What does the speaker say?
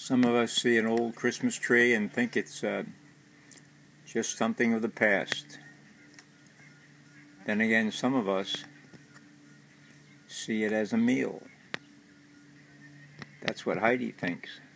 Some of us see an old Christmas tree and think it's just something of the past. Then again, some of us see it as a meal. That's what Heidi thinks.